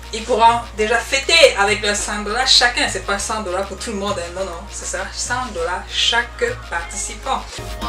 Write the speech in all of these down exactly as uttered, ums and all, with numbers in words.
ils pourront déjà fêter avec leurs cent dollars chacun. C'est pas cent dollars pour tout le monde, hein. Non, non, ce sera cent dollars chaque participant.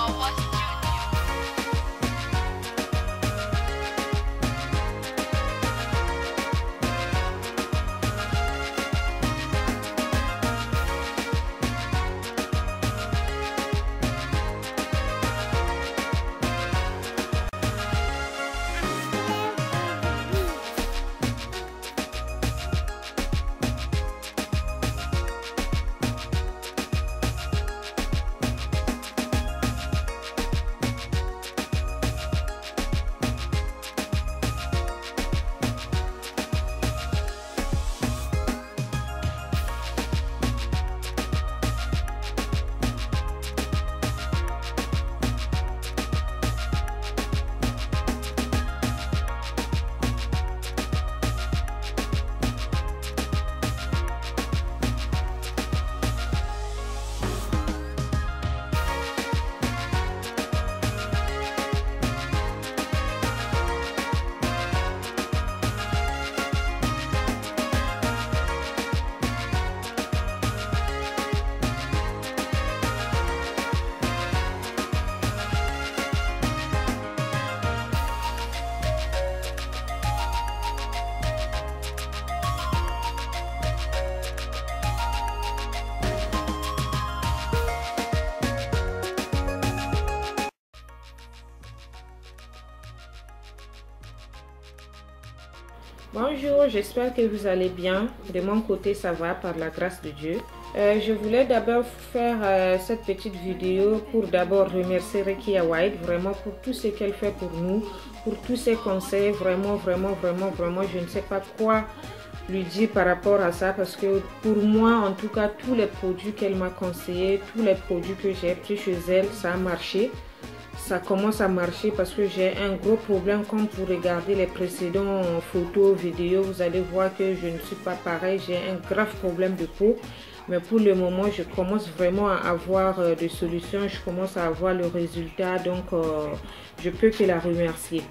Bonjour, j'espère que vous allez bien. De mon côté, ça va par la grâce de Dieu. Euh, je voulais d'abord faire euh, cette petite vidéo pour d'abord remercier Rekia White, vraiment pour tout ce qu'elle fait pour nous, pour tous ses conseils, vraiment, vraiment, vraiment, vraiment, je ne sais pas quoi lui dire par rapport à ça, parce que pour moi, en tout cas, tous les produits qu'elle m'a conseillés, tous les produits que j'ai pris chez elle, ça a marché. Ça commence à marcher parce que j'ai un gros problème. Comme vous regardez les précédentes photos, vidéos, vous allez voir que je ne suis pas pareil. J'ai un grave problème de peau. Mais pour le moment, je commence vraiment à avoir euh, des solutions. Je commence à avoir le résultat. Donc, euh, je peux que la remercier.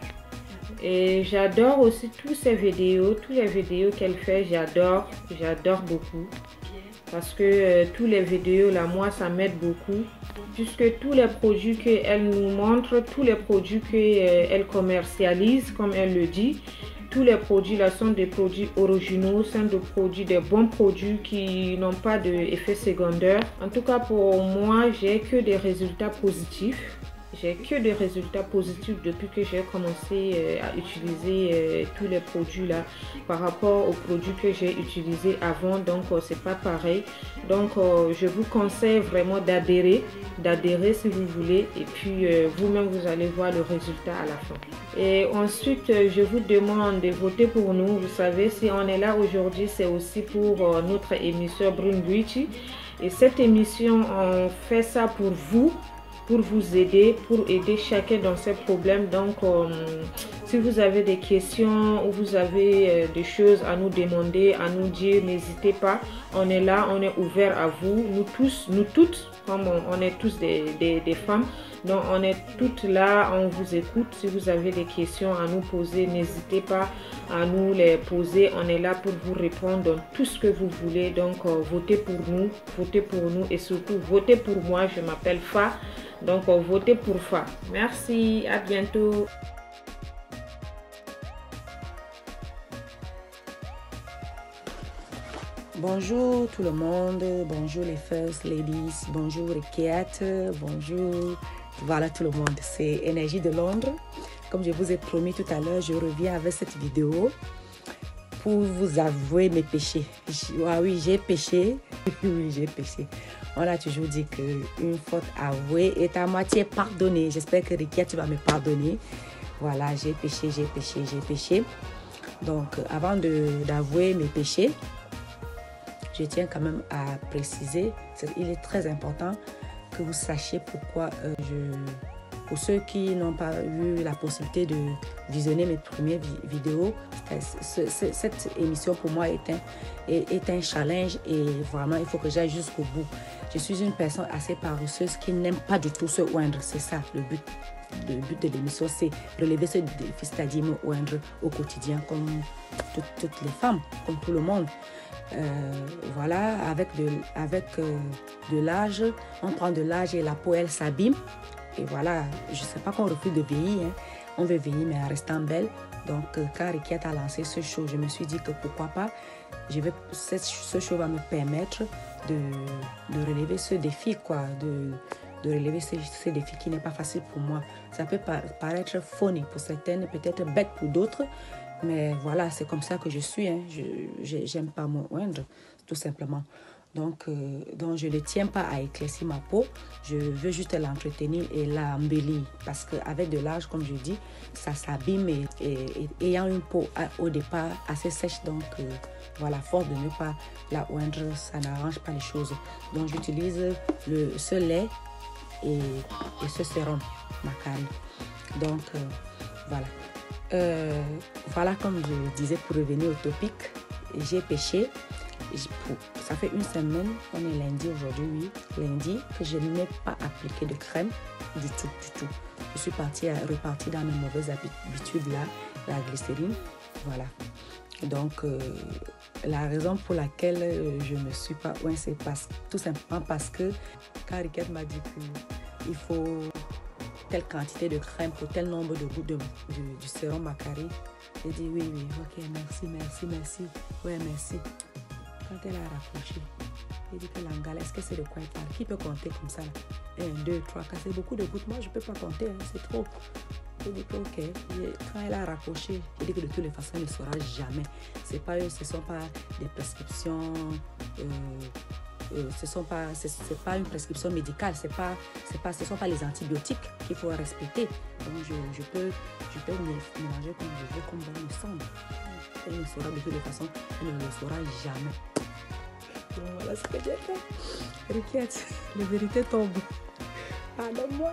Et j'adore aussi toutes ces vidéos. Toutes les vidéos qu'elle fait, j'adore. J'adore beaucoup. Parce que euh, tous les vidéos là, moi ça m'aide beaucoup, puisque tous les produits qu'elle nous montre, tous les produits qu'elle euh, commercialise, comme elle le dit, tous les produits là sont des produits originaux, sont des produits, des bons produits qui n'ont pas d'effet secondaire. En tout cas pour moi, j'ai que des résultats positifs. J'ai que des résultats positifs depuis que j'ai commencé euh, à utiliser euh, tous les produits là par rapport aux produits que j'ai utilisés avant. Donc euh, c'est pas pareil. Donc euh, je vous conseille vraiment d'adhérer, d'adhérer si vous voulez, et puis euh, vous-même vous allez voir le résultat à la fin. Et ensuite euh, je vous demande de voter pour nous. Vous savez, si on est là aujourd'hui, c'est aussi pour euh, notre émission Brune Beauty. Et cette émission, on fait ça pour vous, pour vous aider, pour aider chacun dans ses problèmes. Donc, euh, si vous avez des questions ou vous avez euh, des choses à nous demander, à nous dire, n'hésitez pas. On est là, on est ouvert à vous. Nous tous, nous toutes, comme on, on est tous des, des, des femmes, donc on est toutes là, on vous écoute. Si vous avez des questions à nous poser, n'hésitez pas à nous les poser. On est là pour vous répondre dans tout ce que vous voulez. Donc, euh, votez pour nous, votez pour nous et surtout votez pour moi. Je m'appelle Fa. Donc, votez pour Fa. Merci, à bientôt. Bonjour tout le monde, bonjour les First Ladies, bonjour les Kate, bonjour, voilà tout le monde, c'est Énergie de Londres. Comme je vous ai promis tout à l'heure, je reviens avec cette vidéo pour vous avouer mes péchés. Ah oui, j'ai péché, oui j'ai péché. On a toujours dit qu'une faute avouée est à moitié pardonnée. J'espère que Rikia, tu vas me pardonner. Voilà, j'ai péché, j'ai péché, j'ai péché. Donc, avant d'avouer mes péchés, je tiens quand même à préciser, il est très important que vous sachiez pourquoi euh, je, Pour ceux qui n'ont pas eu la possibilité de visionner mes premières vi vidéos, ce, ce, cette émission pour moi est un, est, est un challenge et vraiment il faut que j'aille jusqu'au bout. Je suis une personne assez paresseuse qui n'aime pas du tout se oindre, c'est ça le but. Le but de l'émission, c'est relever ce défi, c'est-à-dire me oindre au quotidien comme tout, toutes les femmes, comme tout le monde. Euh, voilà, avec de, avec, euh, de l'âge, on prend de l'âge et la peau, elle s'abîme. Et voilà, je ne sais pas qu'on refuse de vieillir, hein. On veut vieillir mais en restant belle. Donc, euh, quand Riquette a lancé ce show, je me suis dit que pourquoi pas, je vais, ce, ce show va me permettre de, de relever ce défi, quoi, de, de relever ce, ce défi qui n'est pas facile pour moi. Ça peut paraître funny pour certaines, peut-être bête pour d'autres, mais voilà, c'est comme ça que je suis, hein. Je n'aime pas me oindre, tout simplement. Donc, euh, donc, je ne tiens pas à éclaircir ma peau. Je veux juste l'entretenir et l'embellir. Parce qu'avec de l'âge, comme je dis, ça s'abîme. Et, et, et ayant une peau à, au départ assez sèche, donc euh, voilà, force de ne pas la oindre, ça n'arrange pas les choses. Donc, j'utilise le, ce lait et, et ce sérum Macari. Donc, euh, voilà. Euh, voilà, comme je disais, pour revenir au topic, j'ai pêché. Ça fait une semaine, on est lundi aujourd'hui, oui, lundi, que je n'ai pas appliqué de crème du tout, du tout. Je suis partie, repartie dans mes mauvaises habitudes là, la glycérine, voilà. Donc, euh, la raison pour laquelle je ne me suis pas oint, c'est tout simplement parce que quand Riquette m'a dit qu'il faut telle quantité de crème pour tel nombre de gouttes de, de, du sérum Macari, j'ai dit oui, oui, ok, merci, merci, merci, ouais, merci. Quand elle a raccroché, elle dit que l'angala, est-ce que c'est de quoi elle parle? Qui peut compter comme ça? Un, deux, trois, quatre, c'est beaucoup de gouttes. Moi, je ne peux pas compter, hein, c'est trop. Elle dit que ok. Et quand elle a raccroché, elle dit que de toutes les façons, elle ne saura jamais. C'est pas eux, ce ne sont pas des prescriptions, euh, euh, ce sont pas, c'est, c'est pas une prescription médicale, c'est pas, c'est pas, ce ne sont pas les antibiotiques qu'il faut respecter. Donc, je, je peux, je peux mélanger comme je veux, comme bon me semble. Elle ne saura de toutes les façons, elle ne le saura jamais. Donc voilà ce que j'ai fait. Riquette, la vérité tombe. Pardonne-moi.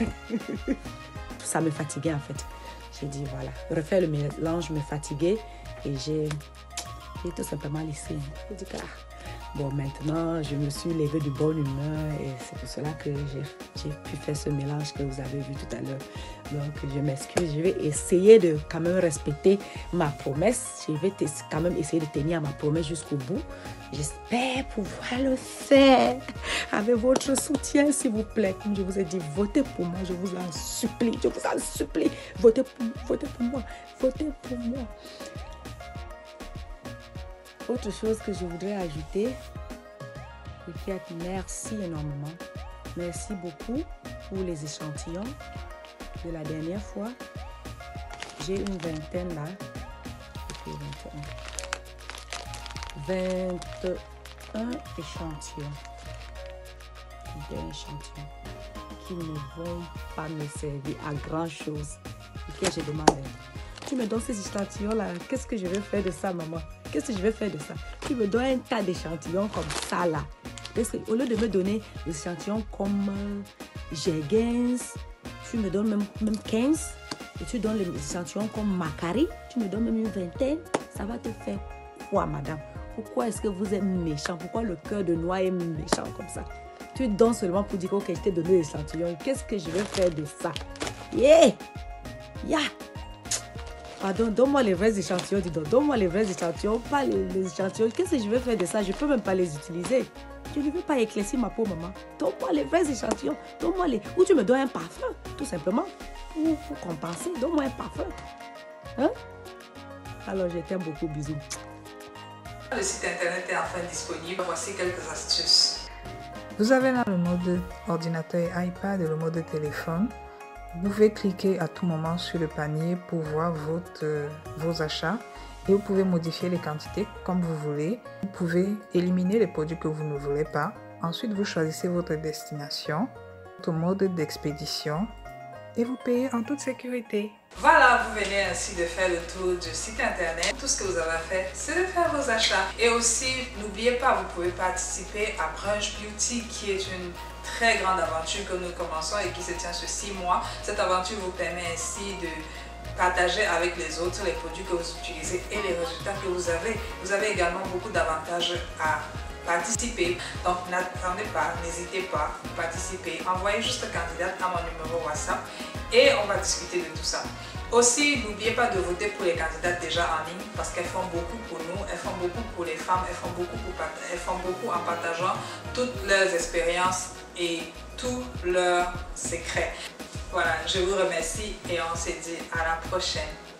Ça me fatiguait en fait. J'ai dit voilà, refaire le mélange me fatiguait et j'ai tout simplement laissé. J'ai dit que ah, bon, maintenant je me suis levée de bonne humeur et c'est pour cela que j'ai pu faire ce mélange que vous avez vu tout à l'heure. Donc je m'excuse, je vais essayer de quand même respecter ma promesse. Je vais quand même essayer de tenir ma promesse jusqu'au bout. J'espère pouvoir le faire avec votre soutien, s'il vous plaît. Comme je vous ai dit, votez pour moi, je vous en supplie, je vous en supplie. Votez pour, votez pour moi, votez pour moi. Autre chose que je voudrais ajouter, Riquette, merci énormément. Merci beaucoup pour les échantillons de la dernière fois. J'ai une vingtaine là. vingt et un échantillons. Des échantillons qui ne vont pas me servir à grand chose. Et que je demande, tu me donnes ces échantillons là, qu'est-ce que je vais faire de ça, maman? Qu'est-ce que je vais faire de ça? Tu me donnes un tas d'échantillons comme ça là. Parce que, au lieu de me donner des échantillons comme euh, Jergens, tu me donnes même, même quinze. Et tu donnes les échantillons comme Macari, tu me donnes même une vingtaine. Ça va te faire quoi, madame? Pourquoi est-ce que vous êtes méchant? Pourquoi le cœur de noix est méchant comme ça? Tu donnes seulement pour dire que okay, je t'ai donné des échantillons. Qu'est-ce que je vais faire de ça? Yeah! Yeah! Pardon, donne-moi les vrais échantillons, dis donc. Donne-moi les vrais échantillons, pas les, les échantillons. Qu'est-ce que je vais faire de ça? Je ne peux même pas les utiliser. Je ne veux pas éclaircir ma peau, maman. Donne-moi les vrais échantillons. Donne-moi les... Ou tu me donnes un parfum, tout simplement. Ou pour compenser, donne-moi un parfum. Hein? Alors, je t'aime beaucoup. Bisous. Le site internet est enfin disponible. Voici quelques astuces. Vous avez là le mode ordinateur et iPad et le mode téléphone. Vous pouvez cliquer à tout moment sur le panier pour voir votre, euh, vos achats et vous pouvez modifier les quantités comme vous voulez. Vous pouvez éliminer les produits que vous ne voulez pas. Ensuite, vous choisissez votre destination, votre mode d'expédition et vous payez en toute sécurité. Voilà, vous venez ainsi de faire le tour du site internet. Tout ce que vous avez à faire, c'est de faire vos achats. Et aussi, n'oubliez pas, vous pouvez participer à Brunch Beauty, qui est une très grande aventure que nous commençons et qui se tient sur six mois. Cette aventure vous permet ainsi de partager avec les autres les produits que vous utilisez et les résultats que vous avez. Vous avez également beaucoup d'avantages à participer. Donc n'attendez pas, n'hésitez pas à participer. Envoyez juste candidate à mon numéro WhatsApp et on va discuter de tout ça. Aussi, n'oubliez pas de voter pour les candidates déjà en ligne parce qu'elles font beaucoup pour nous, elles font beaucoup pour les femmes, elles font beaucoup, pour, elles font beaucoup en partageant toutes leurs expériences et tous leurs secrets. Voilà, je vous remercie et on se dit à la prochaine.